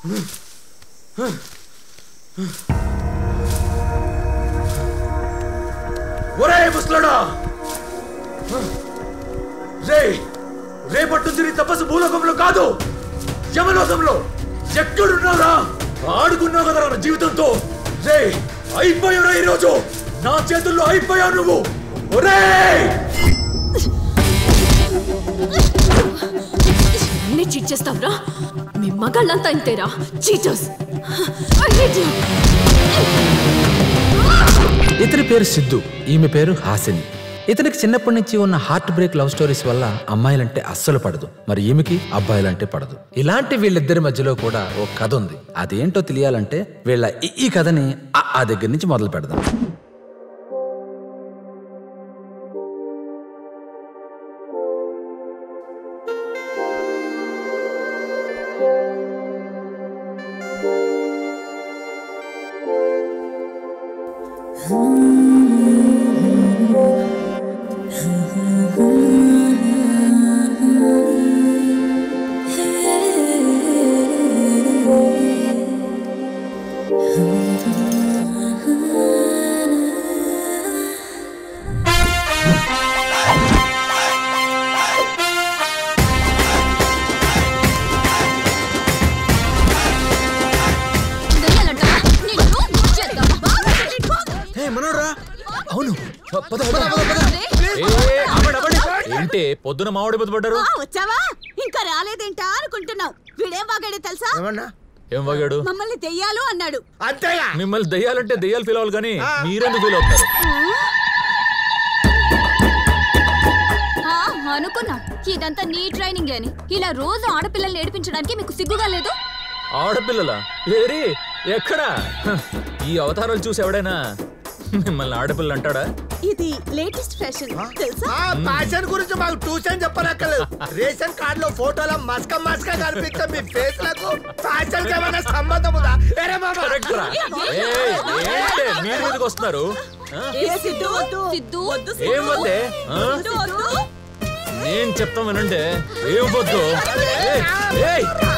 ఒరే ముసలోడా, రేపట్టు నీ తపస్సు భూలోకంలో కాదు, యమలోకంలో. ఎక్కడున్నావురా? ఆడుకున్నావు కదరా నా జీవితంతో. రే అయిపోయావురా, ఈరోజు నా చేతుల్లో అయిపోయావు నువ్వు. ఒరే చీట్ చేస్తావురా? మీ మగాళ్ళంతా ఇంతేరా, చీటర్స్. ఇతని పేరు సిద్ధు, ఈమె పేరు హాసిని. ఇతనికి చిన్నప్పటి నుంచి ఉన్న హార్ట్ బ్రేక్ లవ్ స్టోరీస్ వల్ల అమ్మాయిలంటే అస్సలు పడదు, మరి ఈమెకి అబ్బాయిలంటే పడదు. ఇలాంటి వీళ్ళిద్దరి మధ్యలో కూడా ఓ కథ ఉంది. అదేంటో తెలియాలంటే వీళ్ళ ఈ కథని ఆ దగ్గర నుంచి మొదలు పెడదాం. ఏంటి పొద్దున మామిడి బుద్ధ పడ్డారు? వచ్చావా? ఇంకా రాలేదేంటా అనుకుంటున్నావు. వీడేం వాగాడే తెలుసా? ఏం వాగాడు? మమ్మల్ని దెయ్యాలు అన్నాడు. మిమ్మల్ని దెయ్యాలంటే దెయ్యాలు ఫీల్ అవ్వాలి కానీ మీరెందుకు ఫీల్ అవుతారు? అనుకున్నా ఇదంతా నీ ట్రైనింగ్ అని. ఇలా రోజు ఆడపిల్లల్ని ఏడిపించడానికి మీకు సిగ్గుగా లేదు? ఆడపిల్లలా? లేరి ఎక్కడా? ఈ అవతారాలు చూసి ఎవడైనా మిమ్మల్ని ఆడపిల్ల అంటాడా? ఇది లేటెస్ట్ ఫ్యాషన్ తెలుసా? ఫ్యాషన్ గురించి మాకు ట్యూషన్ చెప్పనక్కర్లేదు. రేషన్ కార్డు లో ఫోటోలో మస్క మస్క కనిపిస్తే మీ ఫేస్ లకు ఫ్యాషన్ ఏమైనా సంబంధం ఉందా? మీరు మీదకి వస్తున్నారు. ఏం వద్దే? నేను చెప్తాం వినండి. ఏం వద్దు.